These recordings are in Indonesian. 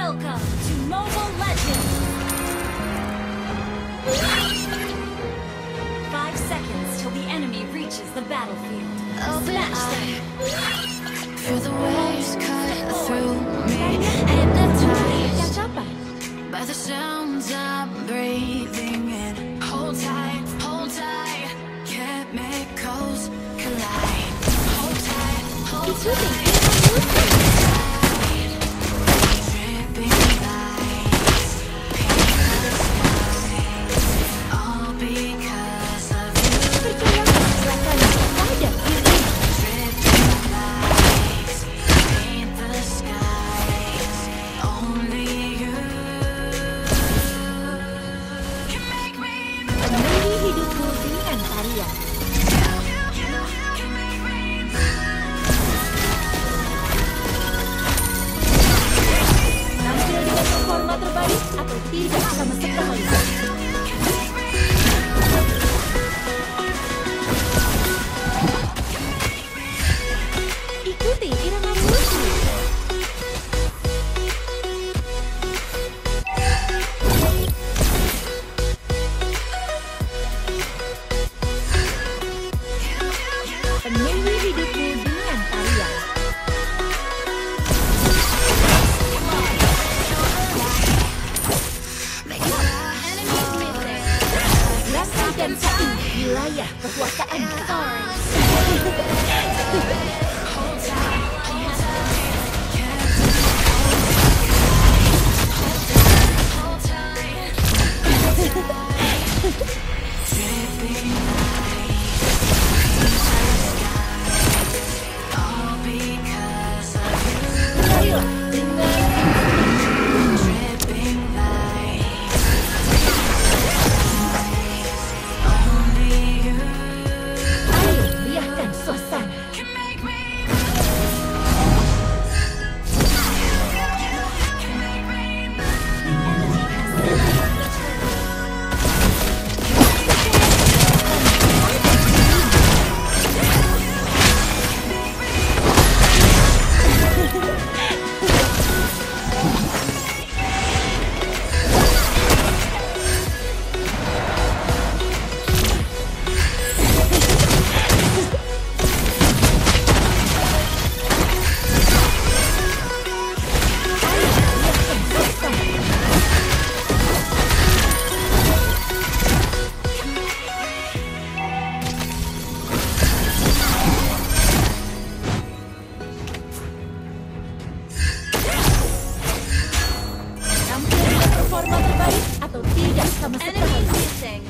Welcome to Mobile Legends! 5 seconds till the enemy reaches the battlefield. Smash them! Feel the waves cut through me, hypnotized by the sounds I'm breathing in. Hold tight, chemicals collide. Hold tight, dripping lights paint the sky, all because of you. Dripping lights paint the skies, only you can make me move. Penuhi hidupku dengan tarian. Tampil dengan performa terbaik atau tidak sama sekali. Ikuti irama musik. Penuhi hidupku dengan tarian. Rasakan satu wilayah kekuasaan. all because of you. Marilah dengan Dripping lights, only you ayo riahkan suasana. can make me Tampil dengan performa terbaik atau tidak sama sekali. Enemy missing!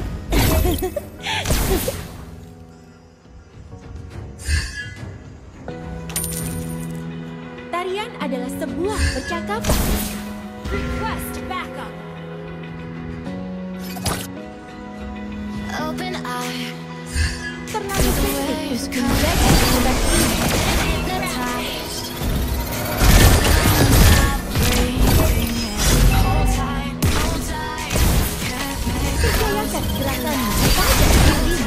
Tarian adalah sebuah percakapan. Request backup! open eye. Terlalu The penting waves untuk come menjadi hebat ini. hypnotized. Breathing in. Hold tight, Percayakan gerakanmu pada dirimu.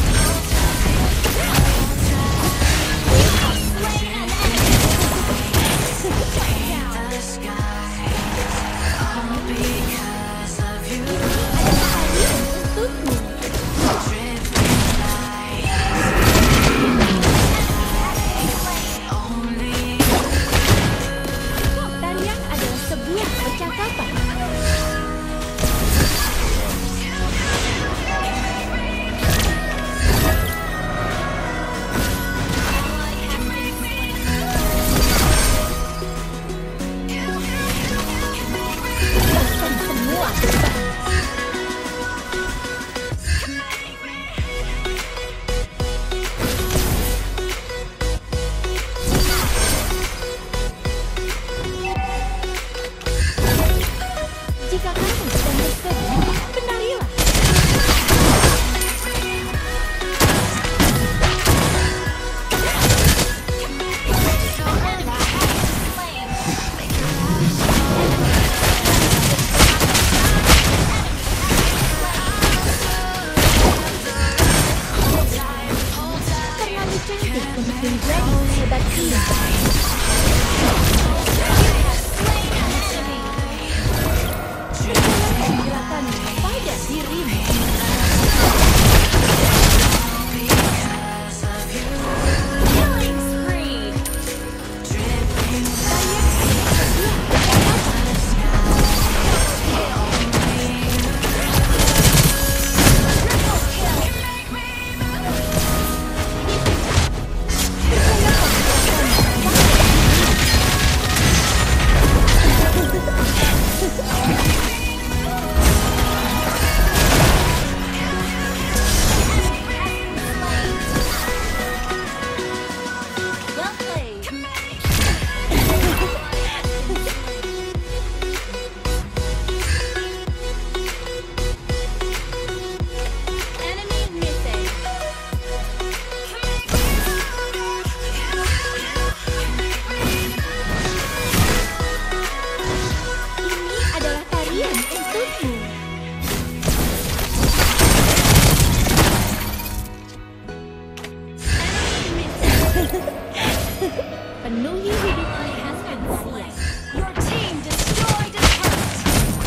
the sky, all because of you. Adalah hadiah untukmu. Dripping lights, only you. Tarian adalah sebuah percakapan. Bahkan semua berbahaya. Jika kamu sedang bersedih, menarilah. Terlalu cantik untuk menjadi sehebat ini. gerakanmu pada dirimu. Killing spree. Well played. Enemy missing. Ini adalah tarian untukmu. Penuhi hidupmu dengan tarian. Your team destroyed a turret.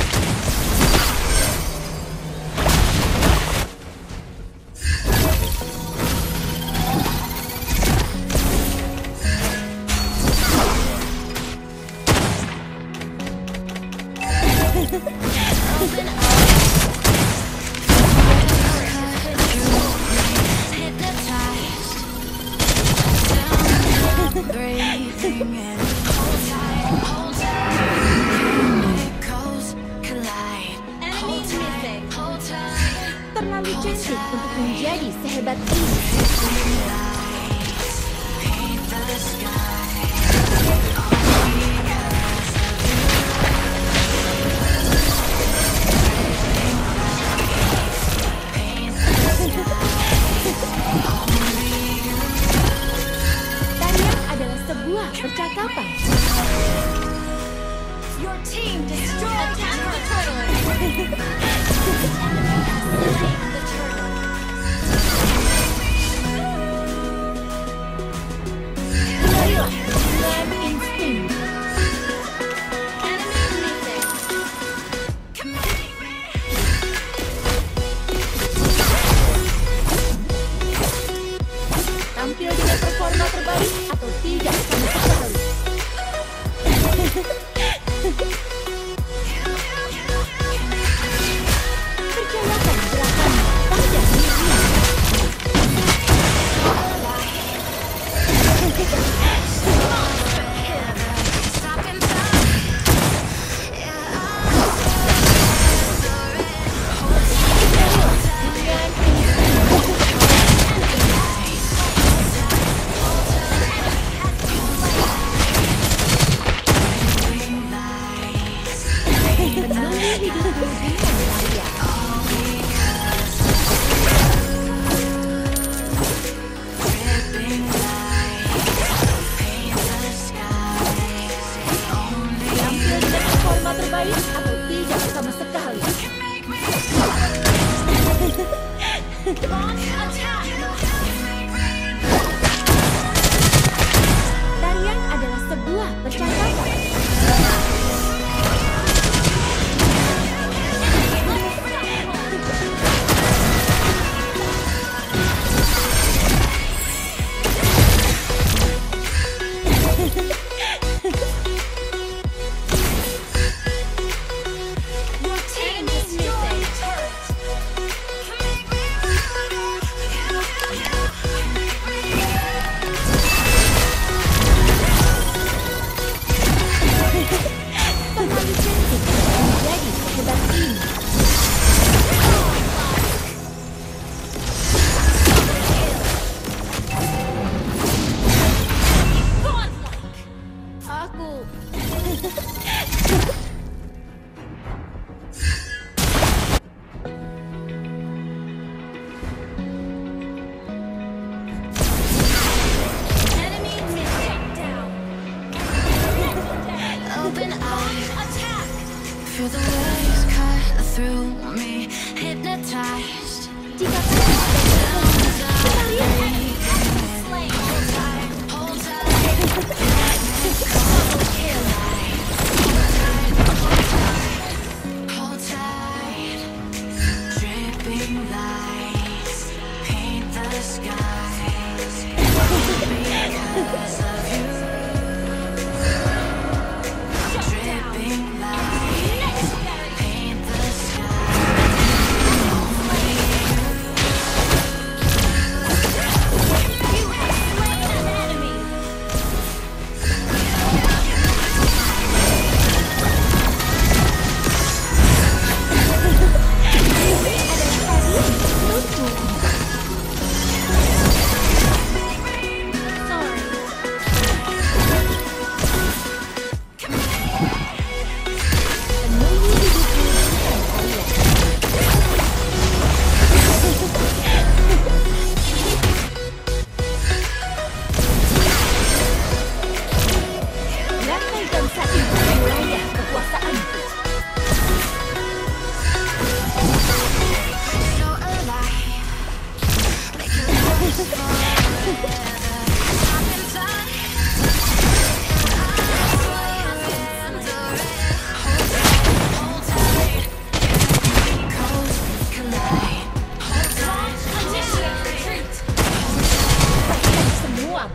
Open up. Hypnotized. Breathing in. Hold tight. Chemicals collide. Enemy missing. Hold tight. Terlalu cantik untuk menjadi sehebat ini. Lights paint the sky. Tarian adalah sebuah percakapan. Your team destroyed the turtle. The turtle. Mulailah dengan insting. Enemy missing. Tampil dengan performa terbaik atau tidak sama sekali. Percayakan gerakanmu pada dirimu.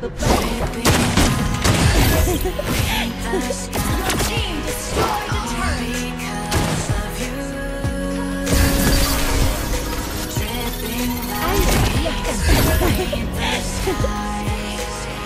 dripping lights paint the sky. Your team destroyed a turret. Because of you, dripping Ayo, lihatkan paint the skies.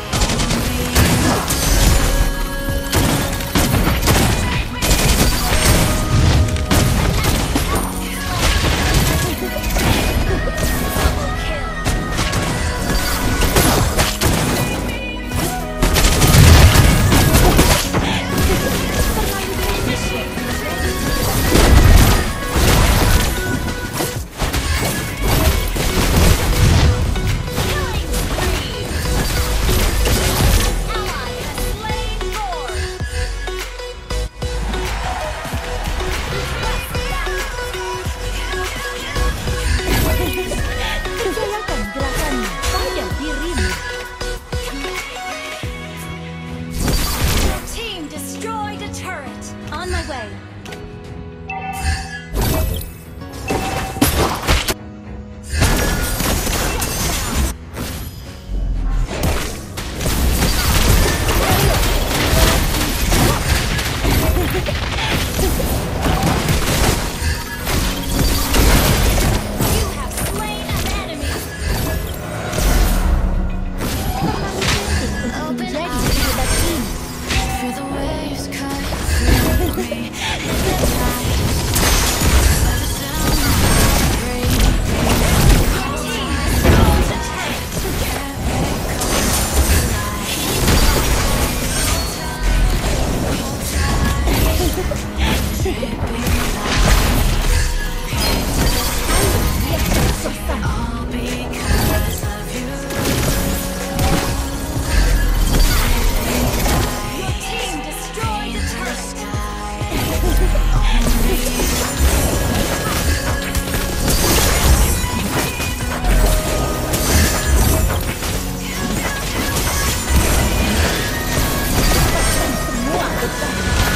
Percayakan gerakanmu pada dirimu. Your team destroyed a turret. On my way. You have slain an enemy. Menjadi hebat ini. Feel the waves cut through me, hypnotized by the sound of breathing. Your team destroyed a turret. Lihatkan suasana. All because of you. Your team destroyed a turret. Semua beban.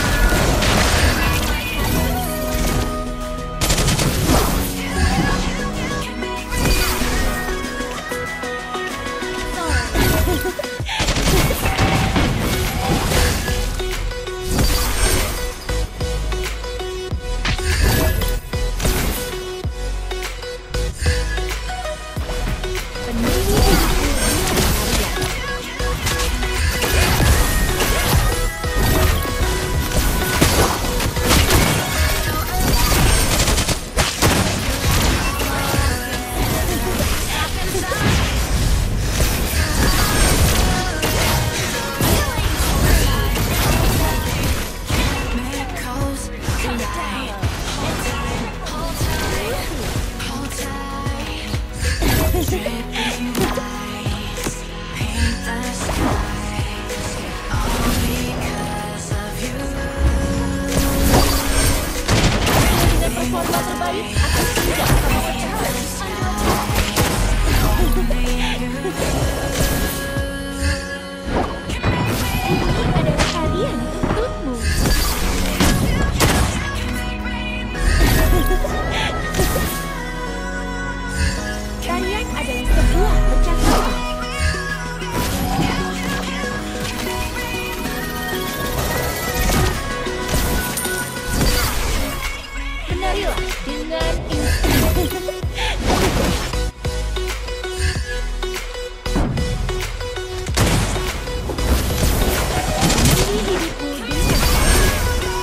Penuhi hidupku dengan karya. Miracles collide. Hold tight, hold tight, hold tight. Dripping lights paint the skies. All because of you. Dengan performa terbaik atau tidak kamu percaya. Ini adalah hadiah untukmu. Kalian adalah sebuah percakapan. Menarilah dengan insting. Penuhi hidupku dengan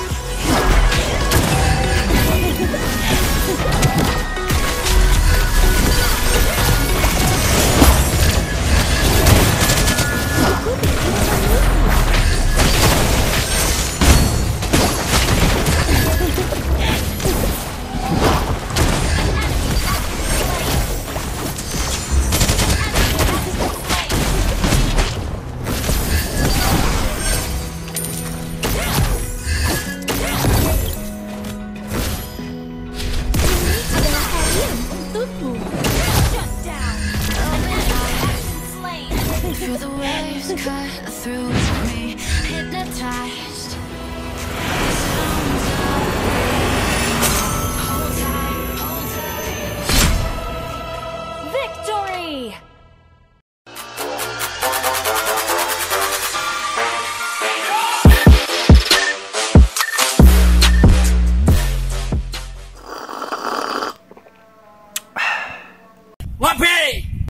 ikuti instruksiku. Ini adalah hadiah untukmu. Shut down. An enemy has been slain. Feel the waves cut through me, hypnotized